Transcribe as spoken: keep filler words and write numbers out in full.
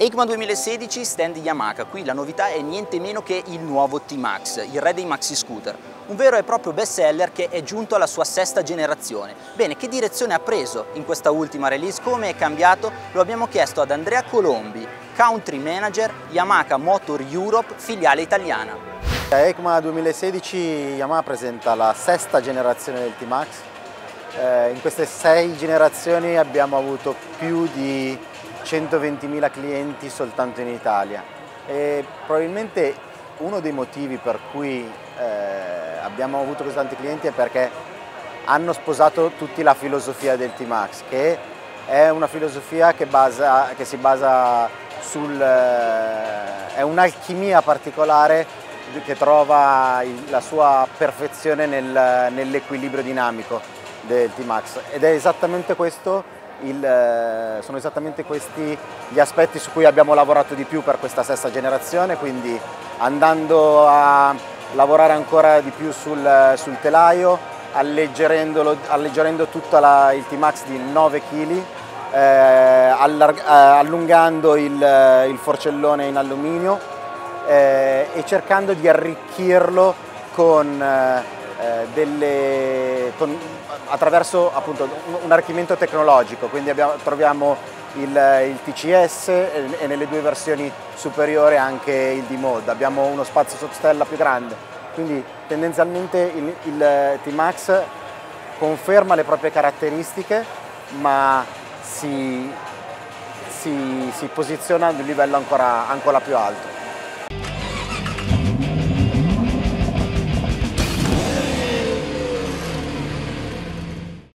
EICMA duemilasedici, stand Yamaha. Qui la novità è niente meno che il nuovo T-Max, il re dei maxi scooter. Un vero e proprio best seller che è giunto alla sua sesta generazione. Bene, che direzione ha preso in questa ultima release? Come è cambiato? Lo abbiamo chiesto ad Andrea Colombi, Country Manager Yamaha Motor Europe, filiale italiana. A EICMA duemilasedici Yamaha presenta la sesta generazione del T-Max. Eh, in queste sei generazioni abbiamo avuto più di centoventimila clienti soltanto in Italia e probabilmente uno dei motivi per cui eh, abbiamo avuto così tanti clienti è perché hanno sposato tutti la filosofia del T-Max, che è una filosofia che, basa, che si basa sul... Eh, è un'alchimia particolare che trova il, la sua perfezione nel, nell'equilibrio dinamico del T-Max, ed è esattamente questo Il, sono esattamente questi gli aspetti su cui abbiamo lavorato di più per questa sesta generazione, quindi andando a lavorare ancora di più sul, sul telaio, alleggerendo tutto la, il T-Max di nove chili, eh, allarg, eh, allungando il, il forcellone in alluminio eh, e cercando di arricchirlo con eh, delle... Con, attraverso appunto un arricchimento tecnologico, quindi abbiamo, troviamo il, il T C S e, e nelle due versioni superiori anche il D-Mode. Abbiamo uno spazio sottostella più grande, quindi tendenzialmente il, il T-Max conferma le proprie caratteristiche, ma si, si, si posiziona ad un livello ancora, ancora più alto.